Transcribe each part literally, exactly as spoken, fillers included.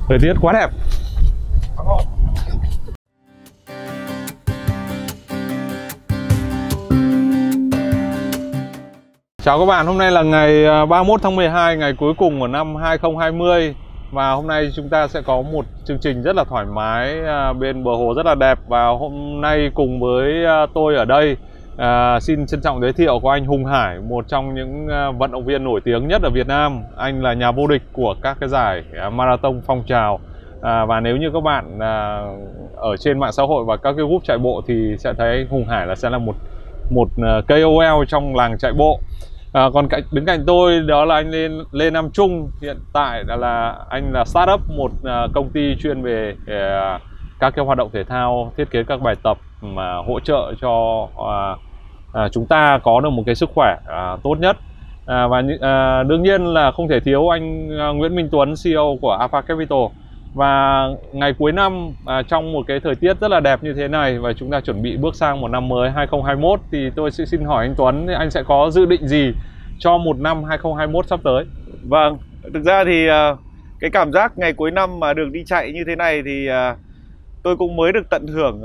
Thời tiết quá đẹp. Chào các bạn, hôm nay là ngày ba mươi mốt tháng mười hai, ngày cuối cùng của năm hai không hai không. Và hôm nay chúng ta sẽ có một chương trình rất là thoải mái bên bờ hồ rất là đẹp. Và hôm nay cùng với tôi ở đây, à, xin trân trọng giới thiệu có anh Hùng Hải, một trong những vận động viên nổi tiếng nhất ở Việt Nam. Anh là nhà vô địch của các cái giải marathon phong trào. À, và nếu như các bạn à, ở trên mạng xã hội và các cái group chạy bộ thì sẽ thấy anh Hùng Hải là sẽ là một một ca o lờ trong làng chạy bộ. À, còn cạnh, đứng cạnh tôi đó là anh Lê, Lê Nam Trung. Hiện tại là, là anh là startup một uh, công ty chuyên về uh, các cái hoạt động thể thao, thiết kế các bài tập mà hỗ trợ cho uh, uh, chúng ta có được một cái sức khỏe uh, tốt nhất. Uh, và uh, đương nhiên là không thể thiếu anh uh, Nguyễn Minh Tuấn, xê e ô của Alpha Capital. Và ngày cuối năm à, trong một cái thời tiết rất là đẹp như thế này và chúng ta chuẩn bị bước sang một năm mới hai không hai mốt, thì tôi sẽ xin hỏi anh Tuấn, anh sẽ có dự định gì cho một năm hai không hai mốt sắp tới? Vâng, thực ra thì cái cảm giác ngày cuối năm mà được đi chạy như thế này thì tôi cũng mới được tận hưởng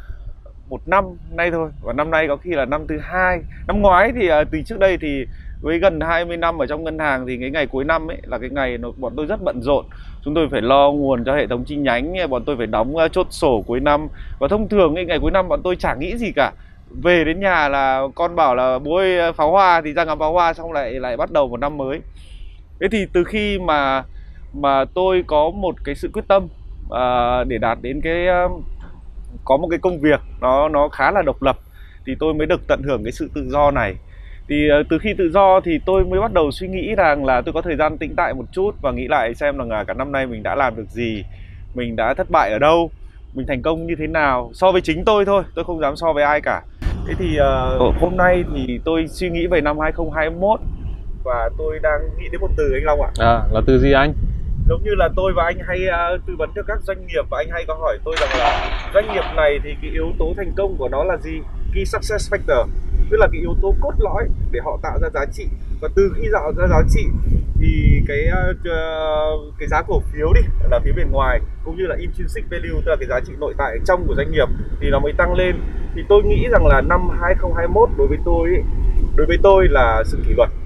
một năm nay thôi. Và năm nay có khi là năm thứ hai. Năm ngoái thì từ trước đây thì với gần hai mươi năm ở trong ngân hàng thì cái ngày cuối năm ấy là cái ngày nó, bọn tôi rất bận rộn. Chúng tôi phải lo nguồn cho hệ thống chi nhánh, bọn tôi phải đóng chốt sổ cuối năm. Và thông thường cái ngày cuối năm bọn tôi chả nghĩ gì cả. Về đến nhà là con bảo là bố ơi pháo hoa, thì ra ngắm pháo hoa xong lại lại bắt đầu một năm mới. Thế thì từ khi mà mà tôi có một cái sự quyết tâm à, để đạt đến cái có một cái công việc nó nó khá là độc lập thì tôi mới được tận hưởng cái sự tự do này. Thì từ khi tự do thì tôi mới bắt đầu suy nghĩ rằng là tôi có thời gian tĩnh tại một chút và nghĩ lại xem là cả năm nay mình đã làm được gì, mình đã thất bại ở đâu, mình thành công như thế nào so với chính tôi thôi, tôi không dám so với ai cả. Thế thì uh, hôm nay thì tôi suy nghĩ về năm hai không hai mốt và tôi đang nghĩ đến một từ anh Long ạ. À, là từ gì anh? Giống như là tôi và anh hay uh, tư vấn cho các doanh nghiệp và anh hay có hỏi tôi rằng là doanh nghiệp này thì cái yếu tố thành công của nó là gì? Key success factor, tức là cái yếu tố cốt lõi để họ tạo ra giá trị. Và từ khi tạo ra giá trị thì cái uh, cái giá cổ phiếu đi là phía bên ngoài cũng như là intrinsic value, tức là cái giá trị nội tại trong của doanh nghiệp thì nó mới tăng lên. Thì tôi nghĩ rằng là năm hai không hai mốt đối với tôi ấy, đối với tôi là sự kỷ luật.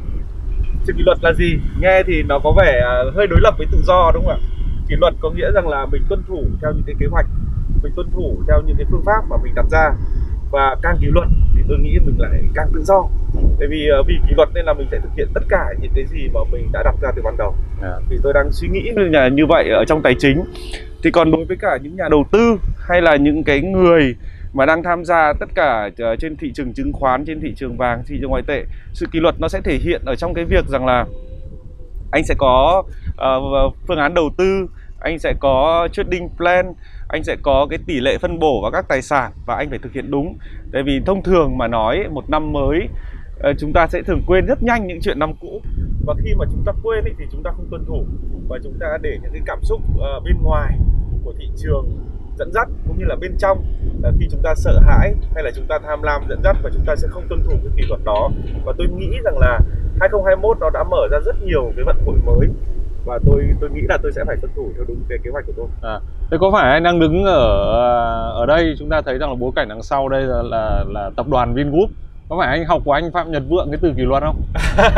Sự kỷ luật là gì? Nghe thì nó có vẻ hơi đối lập với tự do, đúng không ạ? Kỷ luật có nghĩa rằng là mình tuân thủ theo những cái kế hoạch, mình tuân thủ theo những cái phương pháp mà mình đặt ra. Và càng kỷ luật thì tôi nghĩ mình lại càng tự do. Tại vì vì kỷ luật nên là mình sẽ thực hiện tất cả những cái gì mà mình đã đặt ra từ ban đầu. Yeah. Thì tôi đang suy nghĩ như vậy ở trong tài chính. Thì còn đối với cả những nhà đầu tư hay là những cái người mà đang tham gia tất cả trên thị trường chứng khoán, trên thị trường vàng, thị trường ngoại tệ, sự kỷ luật nó sẽ thể hiện ở trong cái việc rằng là anh sẽ có uh, phương án đầu tư, anh sẽ có trading plan, anh sẽ có cái tỷ lệ phân bổ vào các tài sản và anh phải thực hiện đúng. Tại vì thông thường mà nói một năm mới chúng ta sẽ thường quên rất nhanh những chuyện năm cũ. Và khi mà chúng ta quên ấy, thì chúng ta không tuân thủ và chúng ta để những cái cảm xúc uh, bên ngoài của thị trường dẫn dắt, cũng như là bên trong là khi chúng ta sợ hãi hay là chúng ta tham lam dẫn dắt và chúng ta sẽ không tuân thủ cái kỷ luật đó. Và tôi nghĩ rằng là hai không hai mốt nó đã mở ra rất nhiều cái vận hội mới và tôi tôi nghĩ là tôi sẽ phải tuân thủ theo đúng cái kế hoạch của tôi. À, thế có phải anh đang đứng ở ở đây chúng ta thấy rằng là bối cảnh đằng sau đây là là, là tập đoàn Vingroup, có phải anh học của anh Phạm Nhật Vượng cái từ kỷ luật không?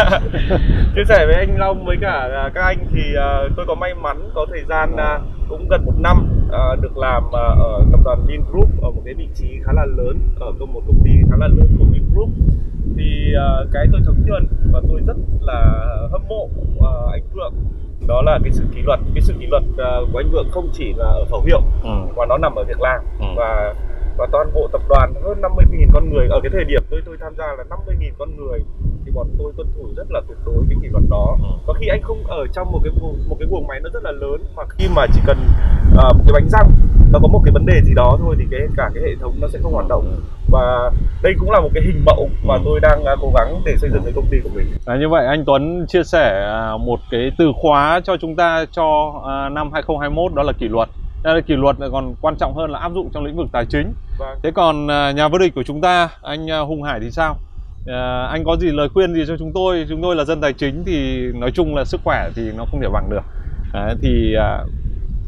Chia sẻ với anh Long với cả các anh thì uh, tôi có may mắn có thời gian uh, cũng gần một năm uh, được làm uh, ở tập đoàn Vingroup ở một cái vị trí khá là lớn ở một công ty khá là lớn của Vingroup. Thì uh, cái tôi thấm nhuần và tôi rất là hâm mộ uh, anh Vượng đó là cái sự kỷ luật. Cái sự kỷ luật uh, của anh Vượng không chỉ là ở khẩu hiệu ừ. mà nó nằm ở việc làm. ừ. và và toàn bộ tập đoàn hơn năm mươi nghìn con người, ở cái thời điểm tôi tôi tham gia là năm mươi nghìn con người thì bọn tôi tuân thủ rất là tuyệt đối cái kỷ luật đó. ừ. Và khi anh không ở trong một cái vùng một cái guồng máy nó rất là lớn, mà khi mà chỉ cần uh, một cái bánh răng nó có một cái vấn đề gì đó thôi thì cái cả cái hệ thống nó sẽ không hoạt động. Và đây cũng là một cái hình mẫu mà tôi đang uh, cố gắng để xây dựng cái công ty của mình. À, như vậy anh Tuấn chia sẻ uh, một cái từ khóa cho chúng ta cho uh, năm hai không hai mốt, đó là kỷ luật. Đây, kỷ luật còn quan trọng hơn là áp dụng trong lĩnh vực tài chính. Vâng. Thế còn uh, nhà vô địch của chúng ta, anh uh, Hùng Hải thì sao? Uh, anh có gì lời khuyên gì cho chúng tôi? Chúng tôi là dân tài chính thì nói chung là sức khỏe thì nó không thể bằng được. Uh, thì uh,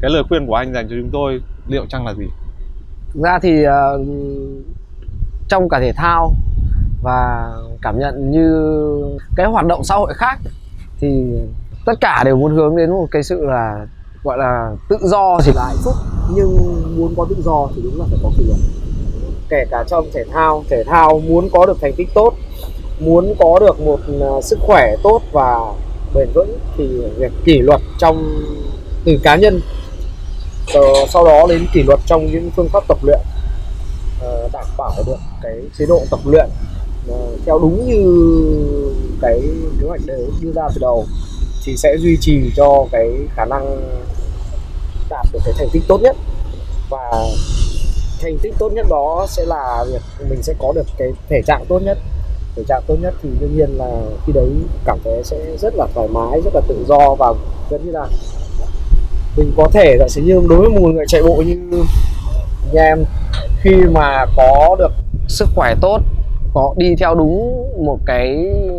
cái lời khuyên của anh dành cho chúng tôi liệu chăng là gì? Thực ra thì uh, trong cả thể thao và cảm nhận như cái hoạt động xã hội khác thì tất cả đều muốn hướng đến một cái sự là gọi là tự do thì là hạnh phúc, nhưng muốn có tự do thì đúng là phải có kỷ luật. Kể cả trong thể thao, thể thao muốn có được thành tích tốt, muốn có được một uh, sức khỏe tốt và bền vững thì việc kỷ luật trong từ cá nhân, uh, sau đó đến kỷ luật trong những phương pháp tập luyện, uh, đảm bảo được cái chế độ tập luyện uh, theo đúng như cái kế hoạch đều đưa ra từ đầu thì sẽ duy trì cho cái khả năng đạt được cái thành tích tốt nhất. Và thành tích tốt nhất đó sẽ là việc mình sẽ có được cái thể trạng tốt nhất. Thể trạng tốt nhất thì đương nhiên là khi đấy cảm thấy sẽ rất là thoải mái, rất là tự do và gần như là mình có thể giả sử như đối với một người chạy bộ như như em, khi mà có được sức khỏe tốt, có đi theo đúng một cái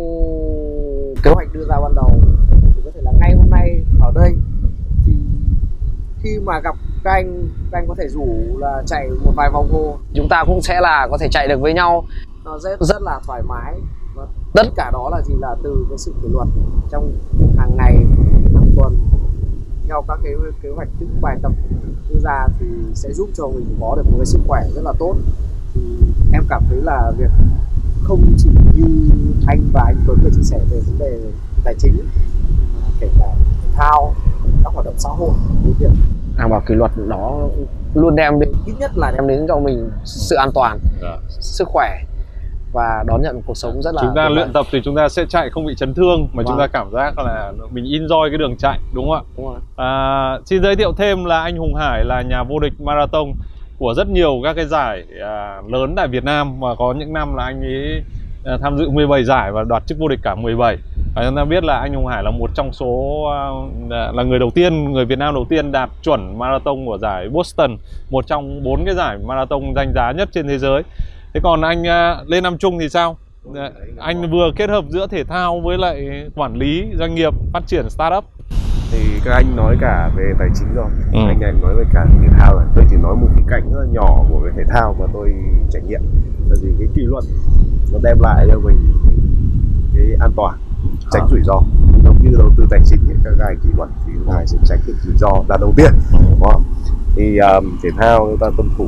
kế hoạch đưa ra ban đầu thì có thể là ngay hôm nay ở đây thì khi mà gặp các anh, các anh có thể rủ là chạy một vài vòng hồ, chúng ta cũng sẽ là có thể chạy được với nhau, nó rất rất là thoải mái. Và tất cả đó là gì, là từ cái sự kỷ luật trong hàng ngày, hàng tuần theo các cái kế hoạch, những bài tập đưa ra thì sẽ giúp cho mình có được một cái sức khỏe rất là tốt. Thì em cảm thấy là việc không chỉ như anh và anh Tuấn vừa chia sẻ về vấn đề tài chính, kể cả thể thao, các hoạt động xã hội, cái việc đảm bảo kỷ luật đó luôn đem đến, ít nhất là đem đến cho mình sự an toàn, yeah. sức khỏe và đón nhận cuộc sống rất là chúng ta luyện tập thì chúng ta sẽ chạy không bị chấn thương mà wow. chúng ta cảm giác là mình enjoy cái đường chạy, đúng không ạ? Đúng rồi. À, xin giới thiệu thêm là anh Hùng Hải là nhà vô địch marathon của rất nhiều các cái giải à, lớn tại Việt Nam, và có những năm là anh ấy à, tham dự mười bảy giải và đoạt chức vô địch cả mười bảy. Và chúng ta biết là anh Hùng Hải là một trong số à, là người đầu tiên, người Việt Nam đầu tiên đạt chuẩn marathon của giải Boston, một trong bốn cái giải marathon danh giá nhất trên thế giới. Thế còn anh à, Lê Nam Trung thì sao? À, anh vừa kết hợp giữa thể thao với lại quản lý doanh nghiệp, phát triển startup. Thì các anh nói cả về tài chính rồi, ừ. anh anh nói về cả thể thao rồi. Tôi chỉ nói một cái cạnh rất là nhỏ của cái thể thao mà tôi trải nghiệm là gì, cái kỷ luật nó đem lại cho mình cái an toàn, tránh à. rủi ro. Giống như đầu tư tài chính ấy, các ngài kỷ luật thì các ngài sẽ tránh được rủi ro là đầu tiên, đúng không? Thì um, thể thao chúng ta tuân thủ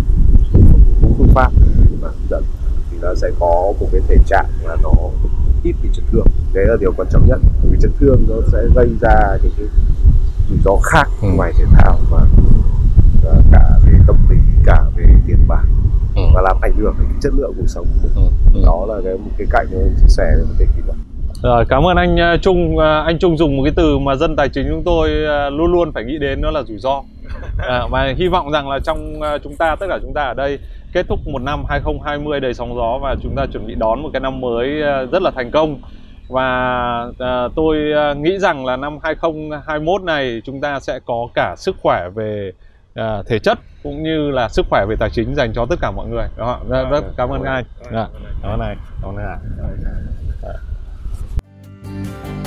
đúng phương pháp mà hướng dẫn thì nó sẽ có một cái thể trạng là nó ít bị chấn thương. Đấy là điều quan trọng nhất, vì chấn thương nó sẽ gây ra những cái rủi ro khác ừ. ngoài thể thao, và, và cả về tâm lý, cả về tiền bạc ừ. và làm ảnh hưởng đến cái chất lượng cuộc sống của mình. Ừ. Ừ. Đó là cái một cái cạnh tôi chia sẻ về vấn đề kỷ luật. Rồi, cảm ơn anh Trung. Anh Trung dùng một cái từ mà dân tài chính chúng tôi luôn luôn phải nghĩ đến, đó là rủi ro. À, và hy vọng rằng là trong chúng ta, tất cả chúng ta ở đây kết thúc một năm hai không hai không đầy sóng gió và chúng ta chuẩn bị đón một cái năm mới rất là thành công. Và à, tôi nghĩ rằng là năm hai không hai mốt này chúng ta sẽ có cả sức khỏe về à, thể chất cũng như là sức khỏe về tài chính dành cho tất cả mọi người. Đó, rất, rất cảm ơn anh. Cảm ơn anh. Cảm ơn anh.